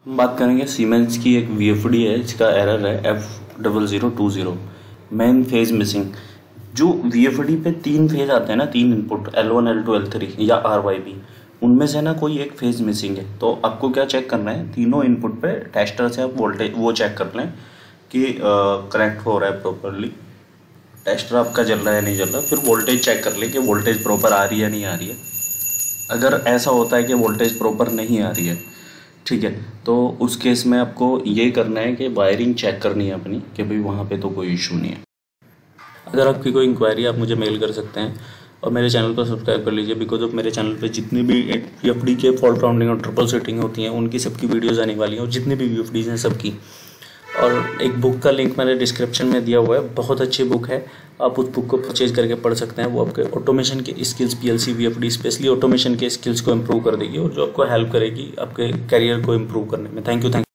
हम बात करेंगे सीमेंस की एक VFD है, इसका एरर है F0020 मेन फेज मिसिंग। जो VFD पे 3 फेज आते हैं ना, 3 इनपुट L1 L2 L3 या RYB, उनमें से ना कोई एक फेज मिसिंग है। तो आपको क्या चेक करना है, तीनों इनपुट पे टेस्टर से आप वोल्टेज वो चेक कर लें कि करेक्ट हो रहा है प्रॉपरली, टेस्टर आपका जल रहा है नहीं जल रहा। फिर वोल्टेज चेक कर लें कि वोल्टेज प्रॉपर आ रही है नहीं आ रही है। अगर ऐसा होता है कि वोल्टेज प्रॉपर नहीं आ रही है, ठीक है, तो उस केस में आपको ये करना है कि वायरिंग चेक करनी है अपनी कि भाई वहाँ पे तो कोई इशू नहीं है। अगर आपकी कोई इंक्वायरी आप मुझे मेल कर सकते हैं और मेरे चैनल को सब्सक्राइब कर लीजिए, बिकॉज ऑफ मेरे चैनल पे जितनी भी VFD के फॉल्ट राउंडिंग और ट्रिपल सेटिंग होती हैं उनकी सबकी वीडियोज़ आने वाली हैं, और जितनी भी VFDs हैं सबकी। और एक बुक का लिंक मैंने डिस्क्रिप्शन में दिया हुआ है, बहुत अच्छी बुक है, आप उस बुक को परचेज करके पढ़ सकते हैं। वो आपके ऑटोमेशन के skills, PLC VFD specially automation के स्किल्स को इम्प्रूव कर देगी और जो आपको हेल्प करेगी आपके करियर को इम्प्रूव करने में। Thank you.